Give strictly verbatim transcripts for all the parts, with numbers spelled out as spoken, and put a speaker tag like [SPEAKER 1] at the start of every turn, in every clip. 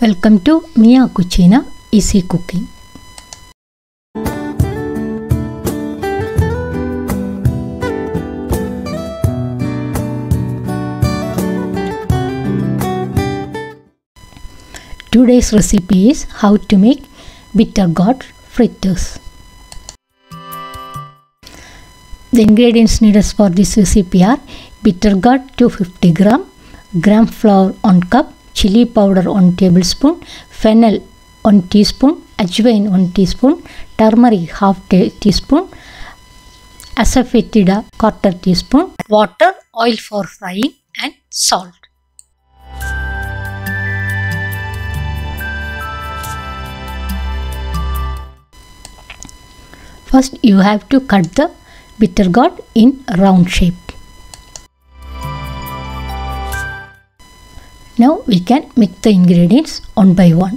[SPEAKER 1] Welcome to MiaCucina Easy Cooking. Today's recipe is how to make bitter gourd fritters. The ingredients needed for this recipe are bitter gourd two hundred fifty gram, gram flour one cup, chili powder one tablespoon, fennel one teaspoon, Ajwain one teaspoon, turmeric half teaspoon, Asafetida quarter teaspoon, water, oil for frying and salt. First you have to cut the bitter gourd in round shape. Now we can mix the ingredients one by one.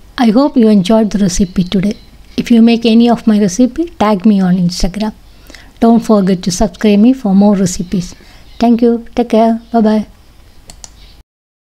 [SPEAKER 1] I hope you enjoyed the recipe today. If you make any of my recipe, tag me on Instagram. Don't forget to subscribe me for more recipes. Thank you. Take care. Bye bye.